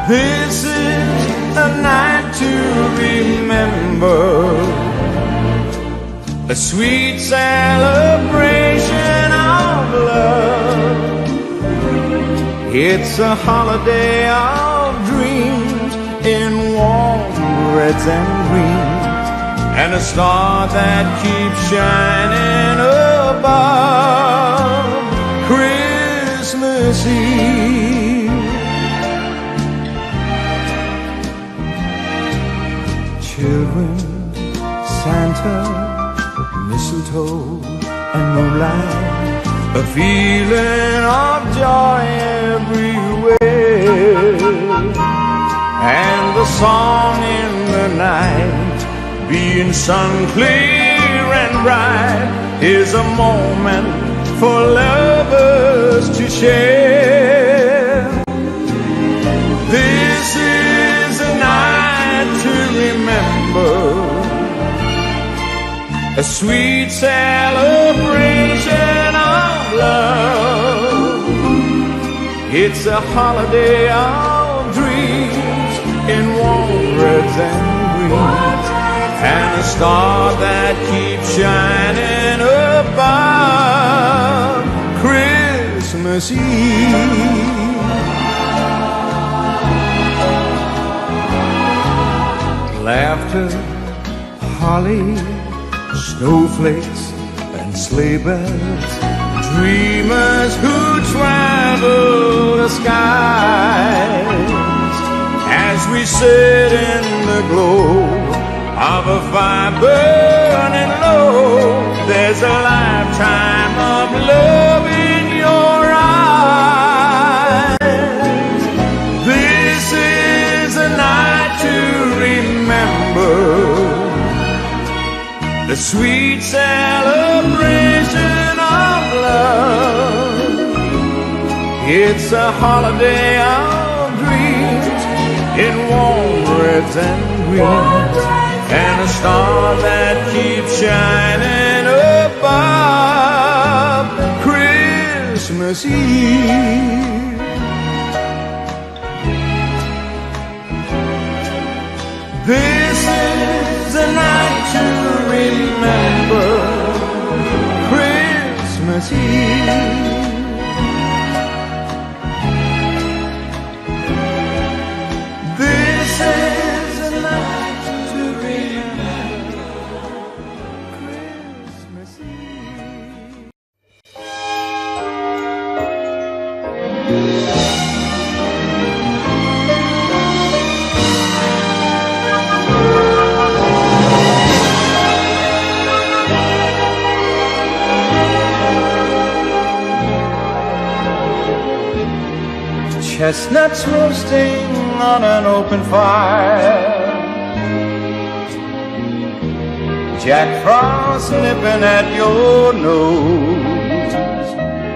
This is a night to remember, a sweet celebration of love. It's a holiday of dreams in warm reds and greens, and a star that keeps shining above Christmas Eve. Children, Santa, mistletoe and moonlight, a feeling of joy everywhere, and the song in the night, being sun clear and bright, is a moment for lovers to share. This is a night to remember, a sweet celebration of love. It's a holiday of dreams in warm reds and greens, and a star that keeps shining above Christmas Eve. Laughter, holly, snowflakes and sleigh bells, dreamers who travel the skies, as we sit in the glow of a fire burning low. There's a lifetime of love in your eyes. This is a night to remember, the sweet celebration of love. It's a holiday of dreams in warm reds and greens, and a star that keeps shining above Christmas Eve. This is a night to remember, Christmas Eve. This is a night to remember, Christmas Eve. Chestnuts roasting on an open fire, Jack Frost nipping at your nose,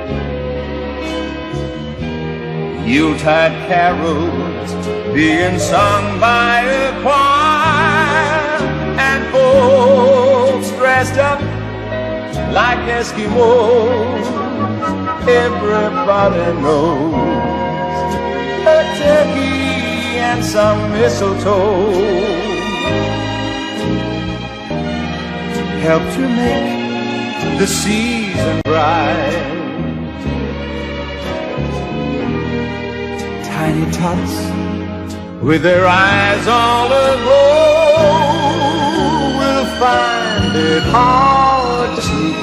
Yuletide carols being sung by a choir, and folks dressed up like Eskimos. Everybody knows a turkey and some mistletoe help to make the season bright. Tiny tots with their eyes all aglow will find it hard to sleep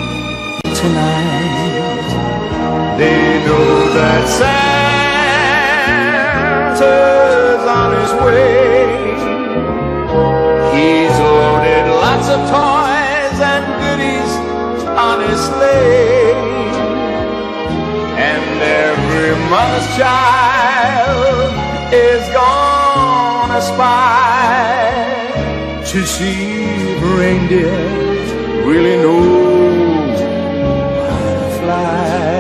tonight. They know that Santa's on his way. He's loaded lots of toys and goodies on his sleigh, and every mother's child is gonna spy to see if reindeer really know how to fly.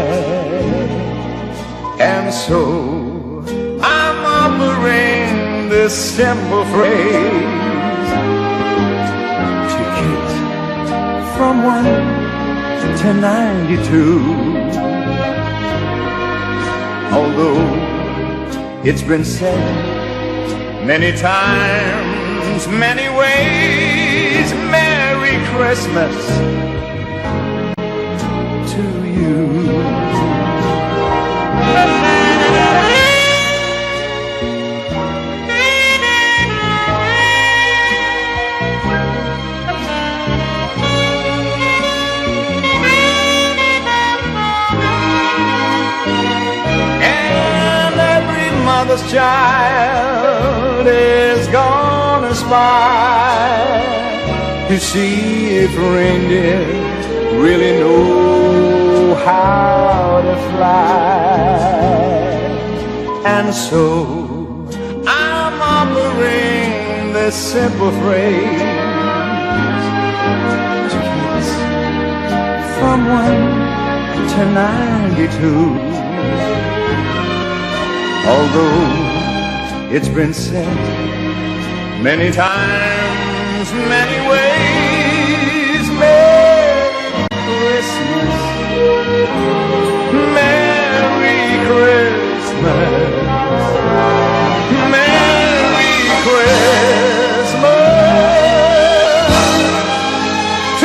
And so I'm offering this simple phrase to kids from 1 to 92. Although It's been said many times, many ways, Merry Christmas to you. Mother's child is gonna spy to see if reindeer really know how to fly. And so I'm offering this simple phrase to kids from 1 to 92. Although it's been said many times, many ways, Merry Christmas, Merry Christmas, Merry Christmas to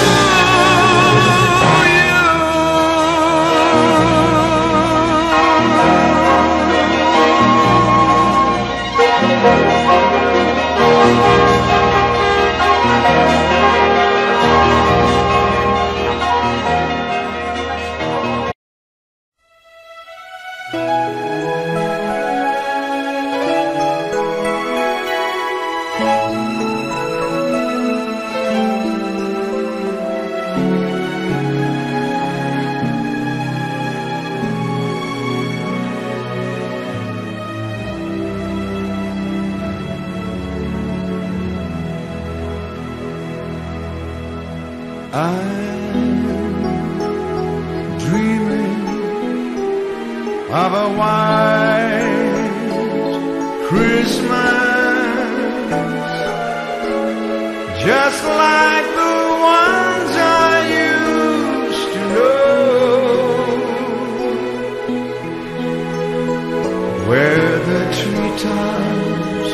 I'm dreaming of a white Christmas, just like the ones I used to know, where the treetops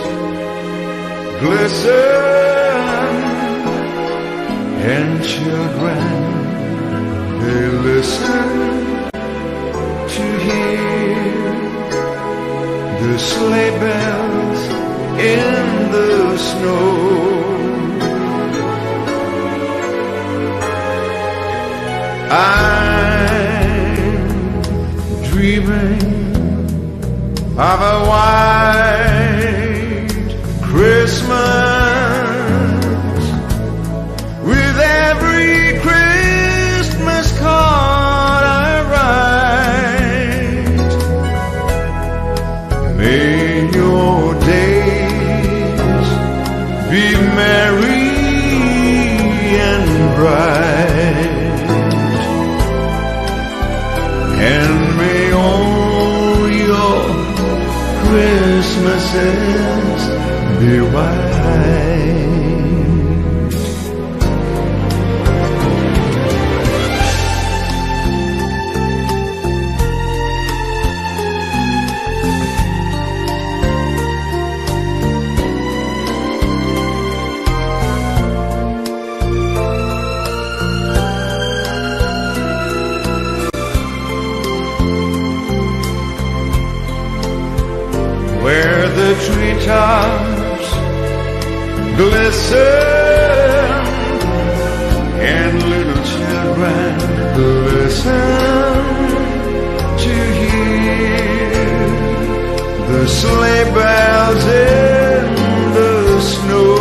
glisten and children, they listen to hear the sleigh bells in the snow. I'm dreaming of a white Christmas, with every Christmas card I write. May your days be merry and bright, and may all your Christmases be white. Where the treetops glisten and little children listen to hear the sleigh bells in the snow.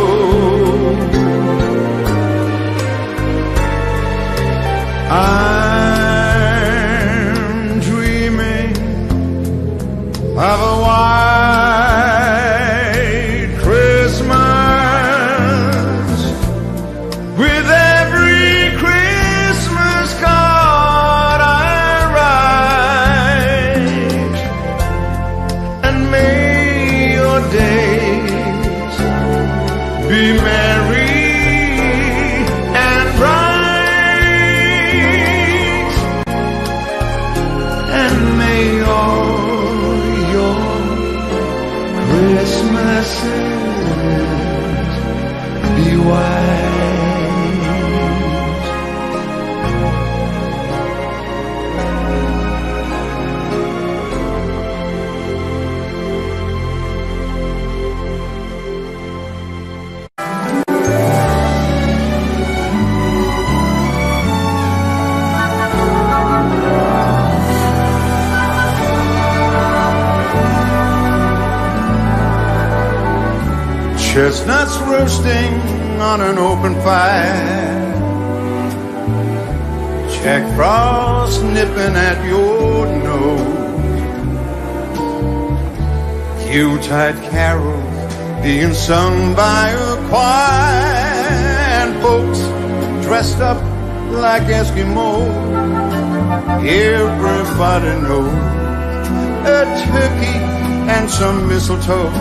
I'm dreaming of a white Christmas, with every Christmas card I write, and may your days be merry and bright, and may all your Chestnuts roasting on an open fire, Jack Frost nipping at your nose, Yuletide carols being sung by a choir, and folks dressed up like Eskimos. Everybody knows a turkey and some mistletoe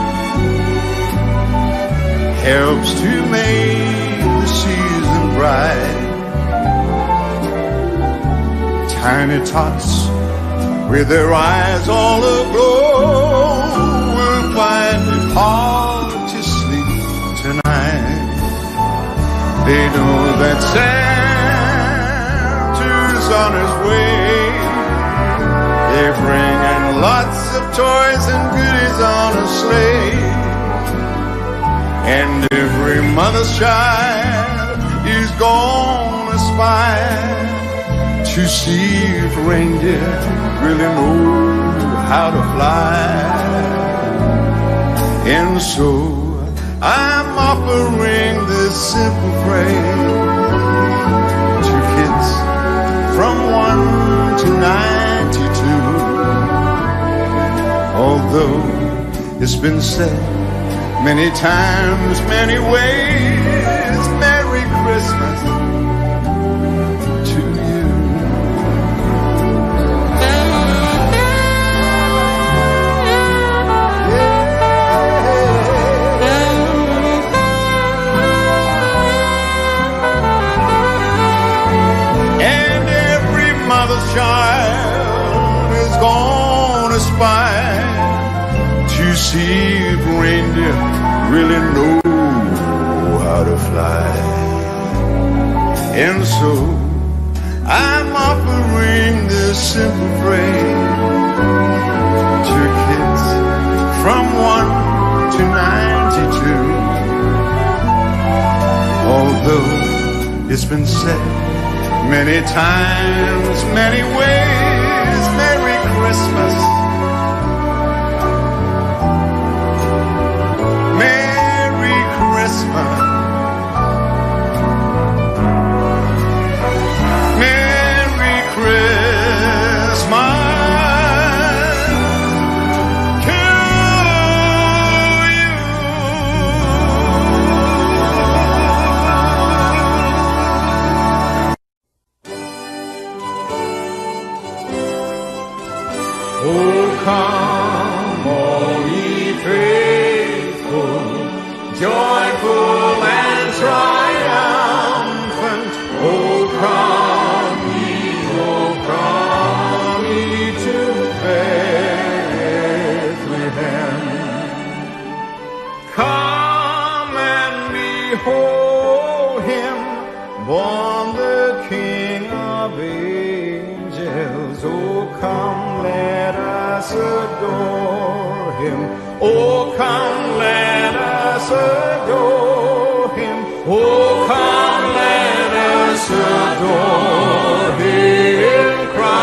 helps to make the season bright. Tiny tots with their eyes all aglow will find it hard to sleep tonight. They know that Santa's on his way. They're bringing lots of toys and goodies on a sleigh, and every mother's child is gonna aspire to see if reindeer really know how to fly. And so I'm offering this simple phrase to kids from 1 to 92. Although it's been said many times, many ways, Merry Christmas to you. And every mother's child is gonna aspire to see if reindeer really know how to fly. And so I'm offering this simple phrase to kids from 1 to 92. Although it's been said many times, many ways, Merry Christmas. Merry Christmas. Merry Christmas to you. Oh, come, all ye faithful, joyful and triumphant. Oh, come ye to Bethlehem. Come and behold him, born the King of angels. Oh, come, let us adore him. Oh, come, let us adore him. Oh, come, let us adore him,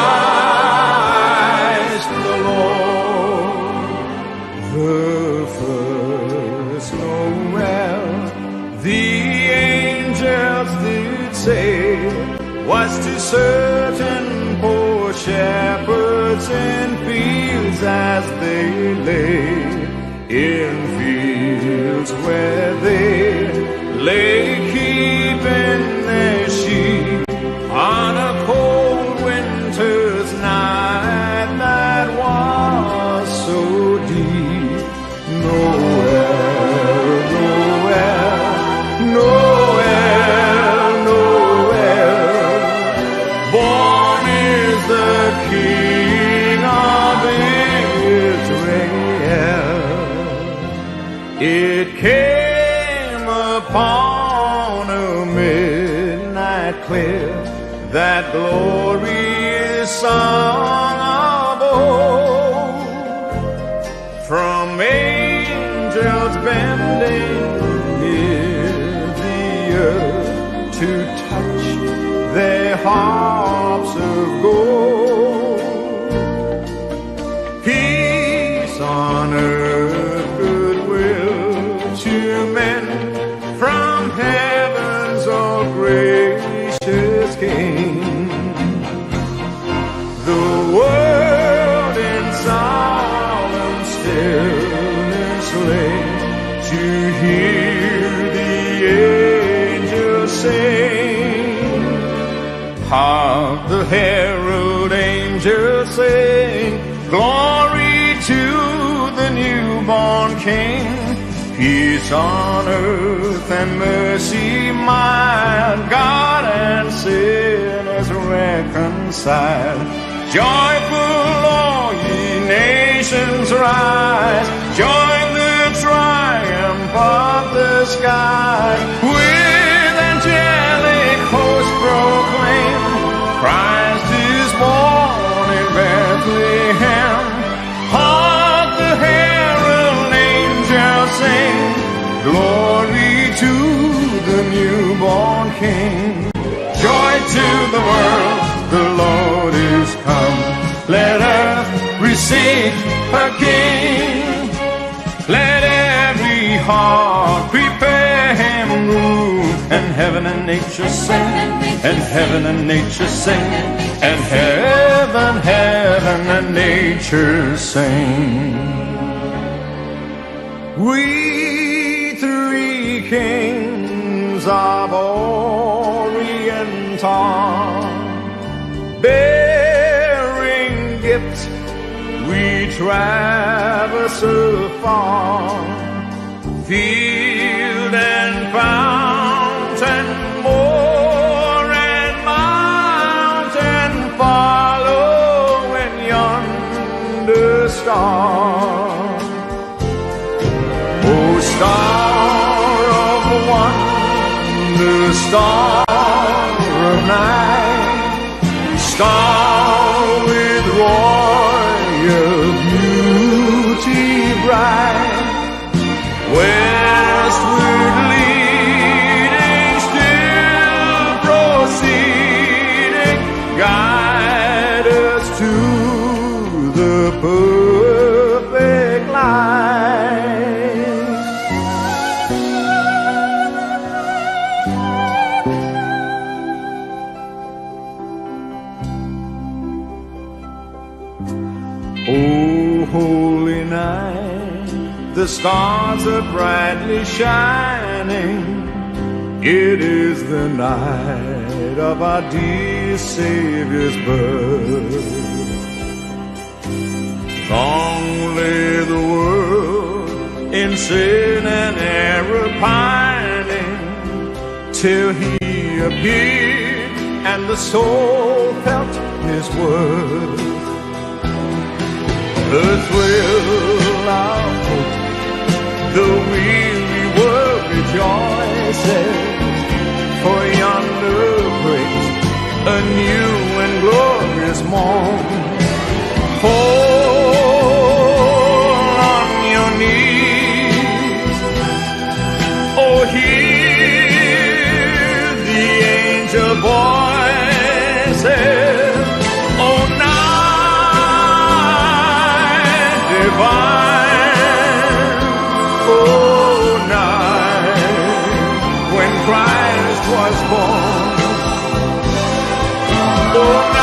Christ the Lord. The first Noel, the angels did say, was to certain poor shepherds in fields as they lay, in fields where they lay keeping their sheep on a cold winter's night that was so deep. Noel, Noel, Noel, Noel, born is the King of Israel. It came upon a midnight clear, that glorious song of old, from angels bending near the earth to touch their harps of gold. Peace on earth, goodwill to Hark the herald angels sing, glory to the newborn King. Peace on earth and mercy mild, God and sinners reconciled. Joyful all ye nations rise, join the triumph of the sky. With angelic hosts proclaim, Christ is born in Bethlehem. Hark the herald angels sing, glory to the newborn King. Joy to the world, the Lord is come. Let earth receive her King. Let every heart prepare him room. And heaven and nature sing, and heaven and nature sing, and heaven and nature sing. We three kings of Orient are, bearing gifts we traverse afar. Field and fountain, moor and mountain, following yonder star. O star of wonder, star of night, star with royal beauty bright, westward leading, still proceeding, guide us to the perfect light. Oh, holy night, the stars are brightly shining. It is the night of our dear Savior's birth. Long lay the world in sin and error pining, till he appeared and the soul felt his worth. The thrill of hope, the weary world rejoices, for yonder breaks a new and glorious morn. Fall on your knees, oh, hear the angel voices, oh, night divine, oh, night when Christ was born, oh, night.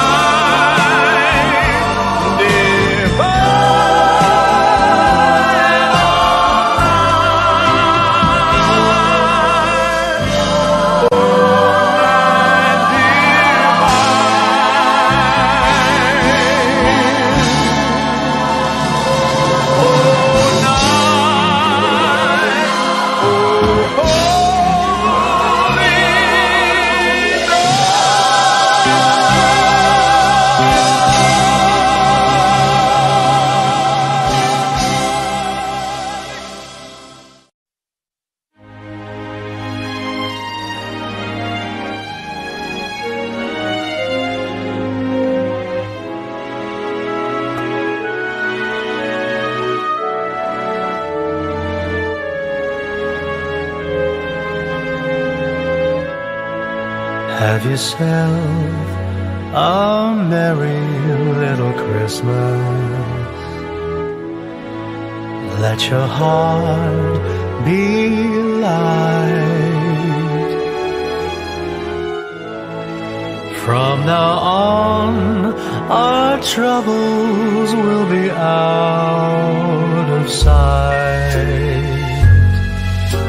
Have yourself a merry little Christmas. Let your heart be light. From now on, our troubles will be out of sight.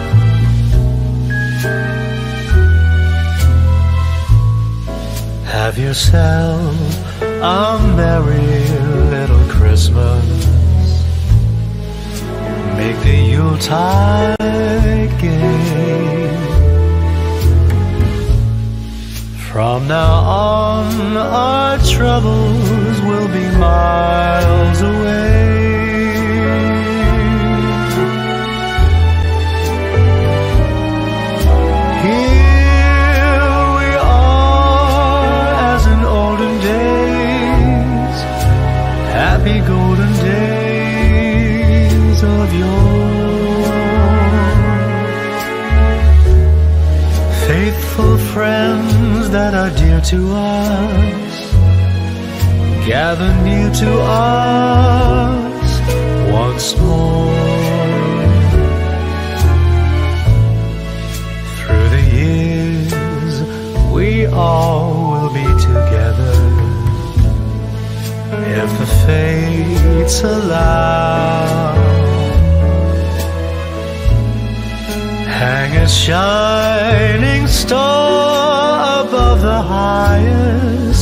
Have yourself a merry little Christmas. Make the Yuletide gay. From now on, our troubles will be miles away. Here we are as in olden days, happy golden days of yore. Faithful friends that are dear to us, gather near to us once more. Through the years, we all will be together, if the fates allow. Hang a shining star above the highest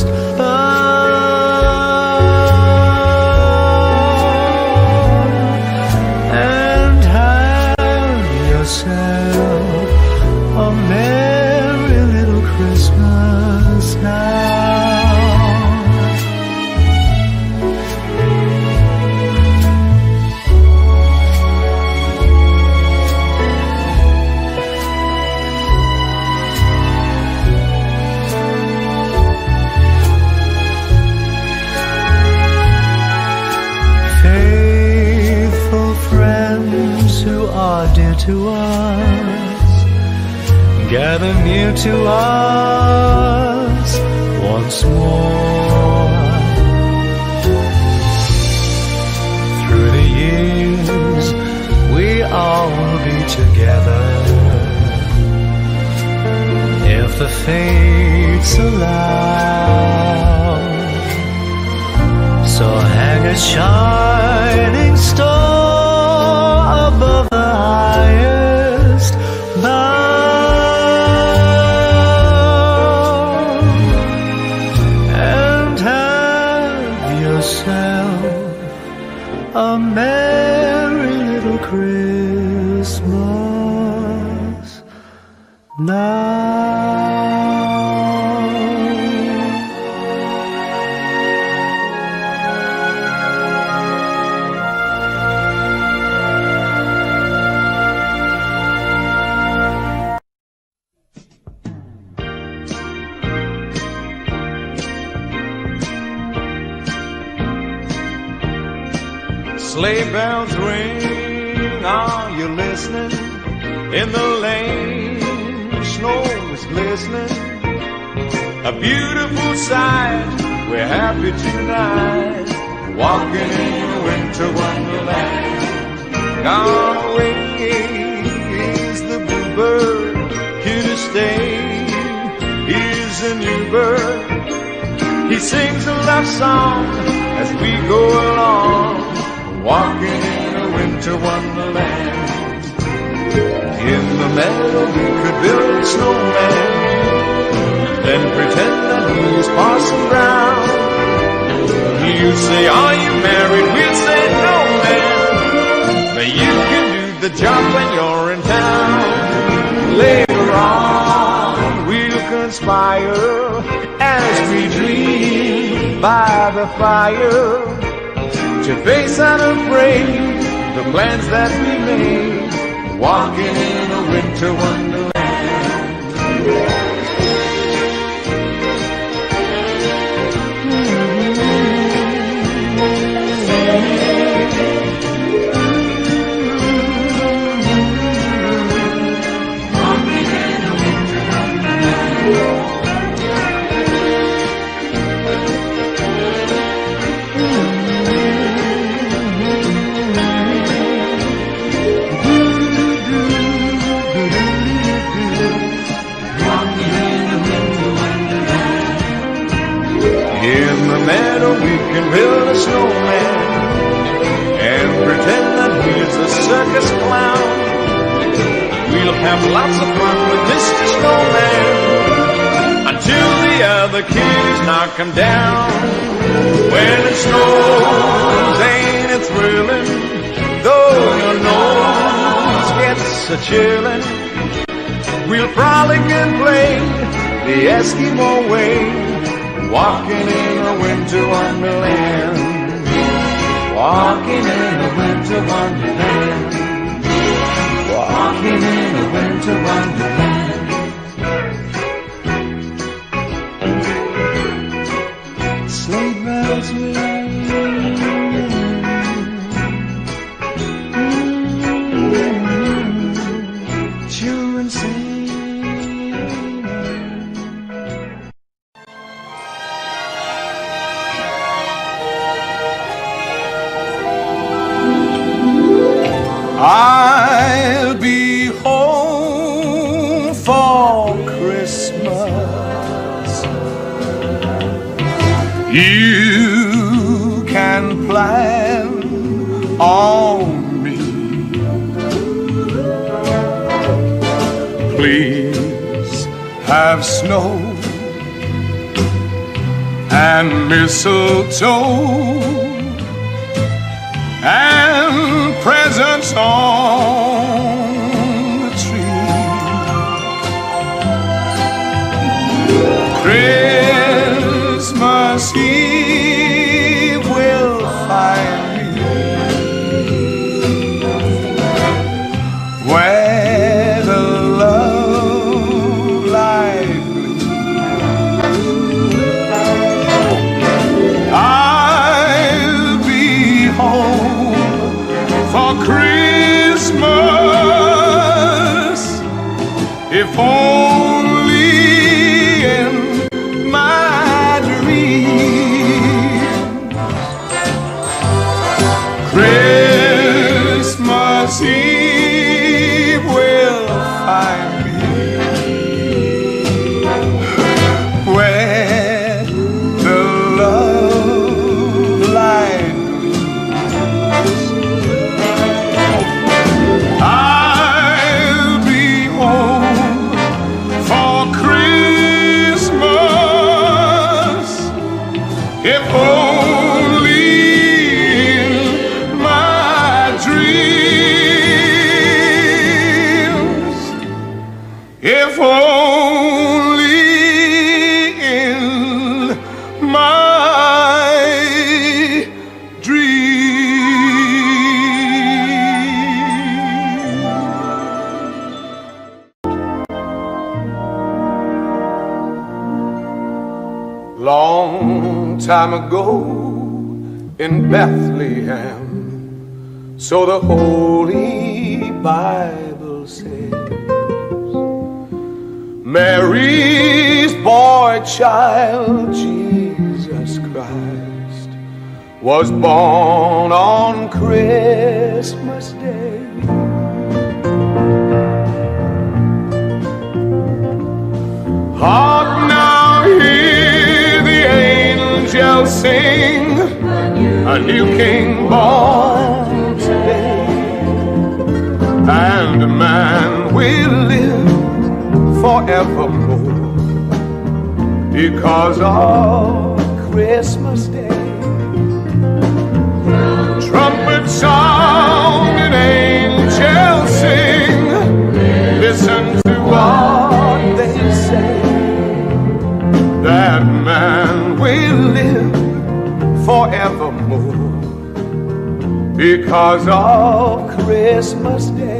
bough, and have yourself a merry little Christmas now. Who are dear to us, gather near to us once more. Through the years, we all will be together, if the fates allow. So hang a shining star above the highest bough, and have yourself a merry little Christmas now. Sleigh bells ring, are you listening? In the lane, snow is glistening. A beautiful sight, we're happy tonight, walking in a winter wonderland. Gone away is the bluebird, here to stay is a new bird. He sings a love song as we go along, walking in a winter wonderland. In the meadow we could build a snowman, then pretend that he's Parson Brown. You say, are you married? We'll say, no, man, but you can do the job when you're in town. Later on we'll conspire as we dream by the fire, to face unafraid the plans that we made, walking in a winter wonderland. We can build a snowman and pretend that he's a circus clown. We'll have lots of fun with Mr. Snowman until the other the kids knock 'em down. When it snows, ain't it thrilling? Though your nose gets a chillin', we'll frolic and play the Eskimo way, walking in a winter wonderland. Walking in a winter wonderland. Walking in a winter wonderland. Sleigh bells ring, children sing. I'll be home for Christmas. You can plan on me. Please have snow and mistletoe and presents on the tree. Christmas Eve will find me where the love light gleams. I'll be home for Christmas, if only in my dreams. Christmas Eve will find me where the love light gleams. I'll be home for Christmas, if only in my dreams. If only in my dreams. Long time ago in Bethlehem, so the Holy Bible says, Mary's boy child, Jesus Christ, was born on Christmas Day. Hark now, hear the angels sing, a new king born today, and man will live forevermore because of Christmas Day. Trumpets sound and angels sing, listen to what they say, that man will live forevermore because of Christmas Day.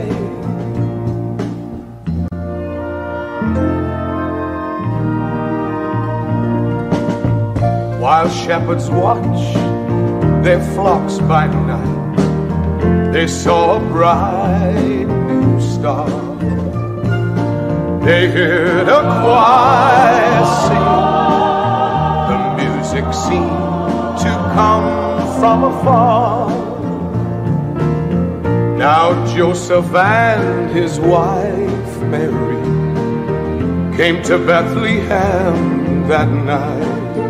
While shepherds watch their flocks by night, they saw a bright new star. They heard a choir sing, the music seemed to come from afar. Now Joseph and his wife Mary came to Bethlehem that night.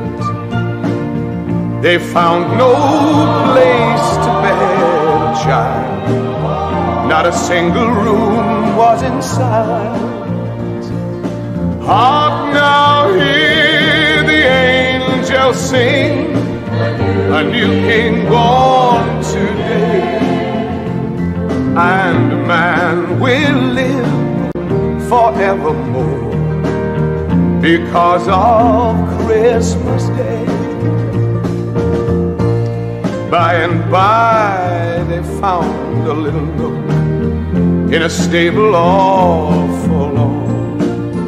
They found no place to bed a child, not a single room was in sight. Hark now, hear the angels sing, a new king born today, and man will live forevermore because of Christmas Day. By and by they found a little nook in a stable all forlorn,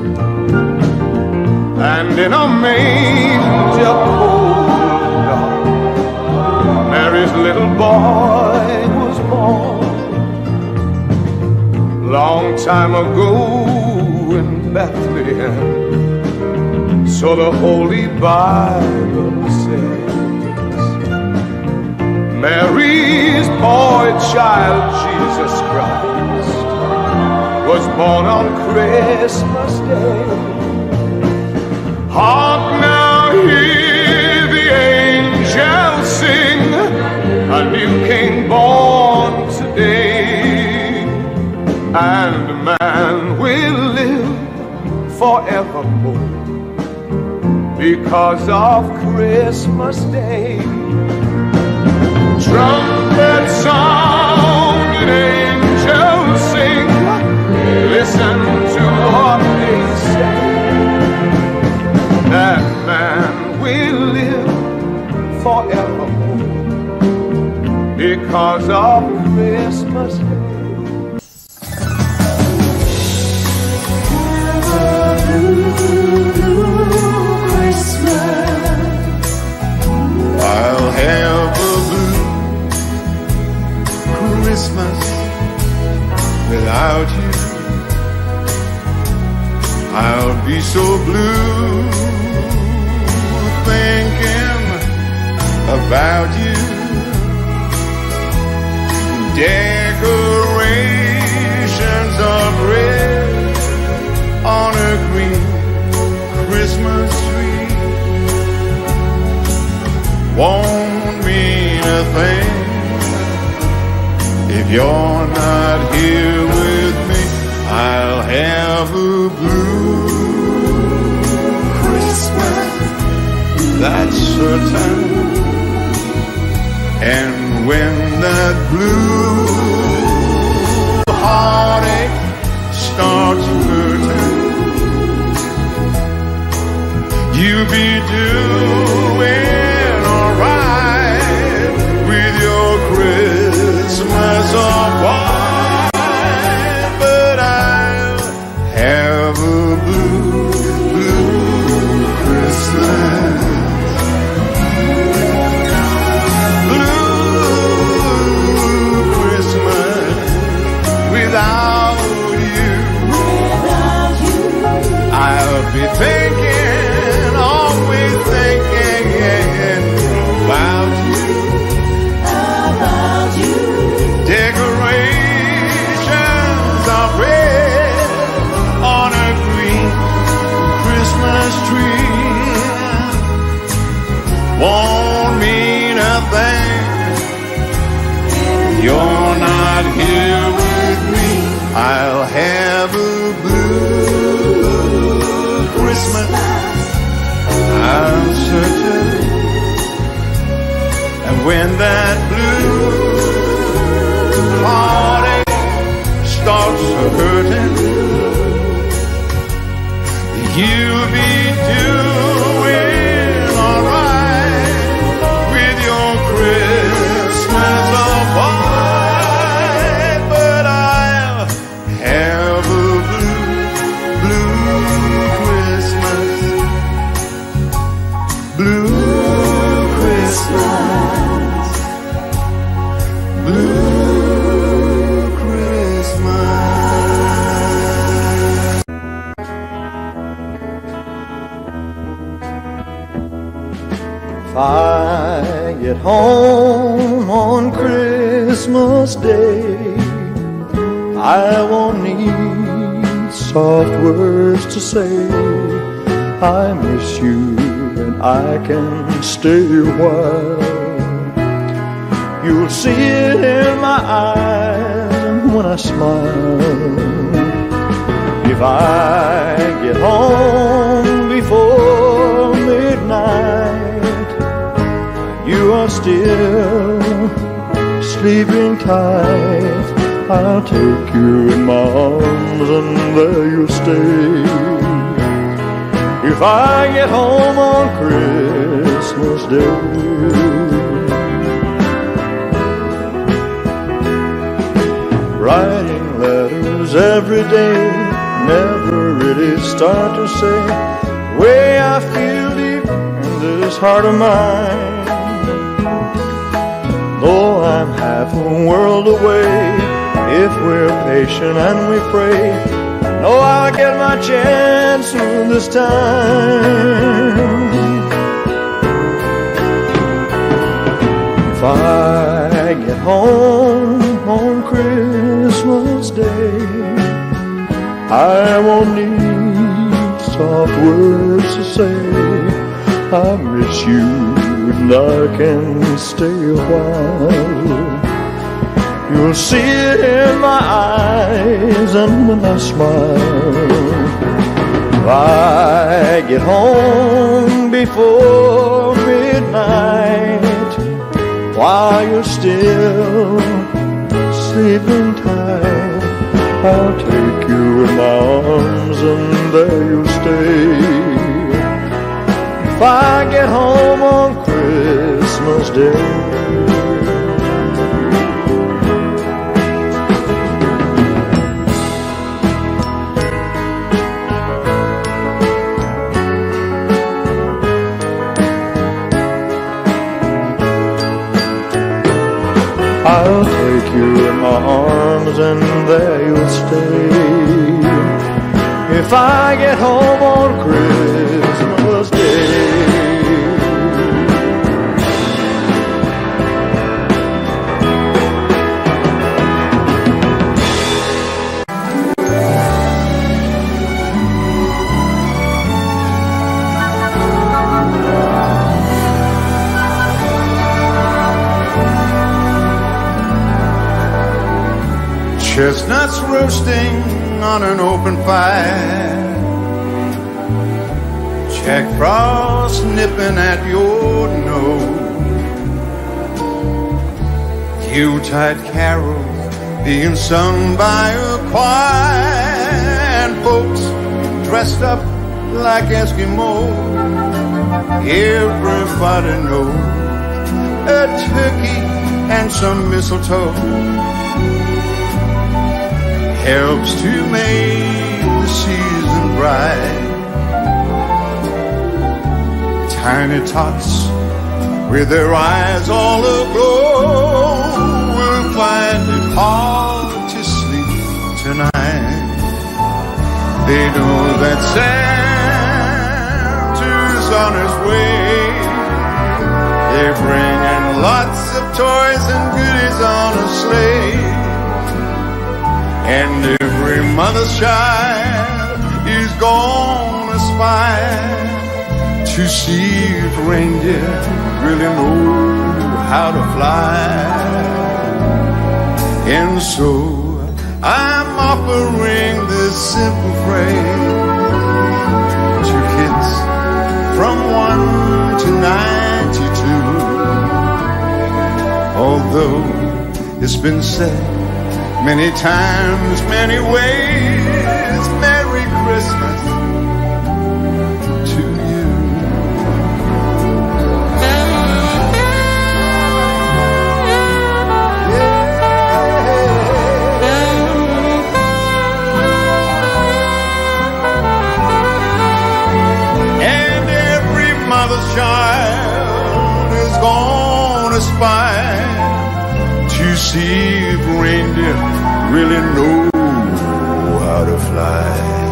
and in a manger cold and dark, Mary's little boy was born. Long time ago in Bethlehem, so the Holy Bible says, Mary's boy child, Jesus Christ, was born on Christmas Day. Hark now, hear the angels sing, a new king born today, and man will live forevermore because of Christmas Day. Trumpets sound and angels sing, listen to what they say, that man will live forevermore because of Christmas Day. I'll have a blue Christmas without you. I'll be so blue thinking about you. Decorations of red on a green Christmas tree won't mean a thing if you're not here with me. I'll have a blue Christmas, that's certain. And when that blue heartache starts hurting, you'll be doing alright with your Christmas of white. But I'll have a blue, blue Christmas. Blue Christmas without you. I'll be thinking, always thinking about you. Decorations of red on a green Christmas tree won't mean a thing. You're not here with me. I'll have a blue Christmas, I'm certain. And when that blue heartache starts hurting, you'll be doing alright with your Christmas of white. But I'll have a blue Christmas, blue Christmas, blue Christmas. If I get home on Christmas Day, I won't need soft words to say. I miss you and I can stay a while. You'll see it in my eyes when I smile. If I get home before midnight, you are still sleeping tight, I'll take you in my arms and there you'll stay. If I get home on Christmas Day, writing letters every day, never really start to say the way I feel deep in this heart of mine. Though I'm half a world away, if we're patient and we pray, I know I'll get my chance soon this time. If I get home on Christmas Day, I won't need soft words to say I miss you and I can stay a while. You'll see it in my eyes and when I smile. If I get home before midnight, while you're still sleeping tight, I'll take you in my arms and there you'll stay. If I get home on Christmas Day, I'll take you in my arms and there you'll stay. If I get home on Christmas Day. Chestnuts roasting on an open fire, Jack Frost nipping at your nose, Yuletide carols being sung by a choir, and folks dressed up like Eskimos. Everybody knows a turkey and some mistletoe helps to make the season bright. Tiny tots with their eyes all aglow will find it hard to sleep tonight. They know that Santa's on his way. They're bringing lots of toys and goodies on a sleigh. And every mother's child is gonna aspire to see if reindeer really know how to fly. And so I'm offering this simple phrase to kids from 1 to 92. Although it's been said many times, many ways, Merry Christmas to you. And every mother's child is gonna aspire to see if reindeer really know how to fly.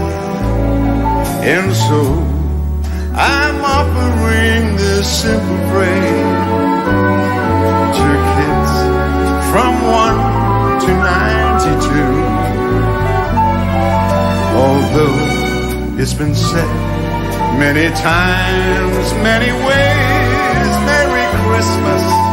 And so I'm offering this simple phrase to kids from 1 to 92. Although it's been said many times, many ways, Merry Christmas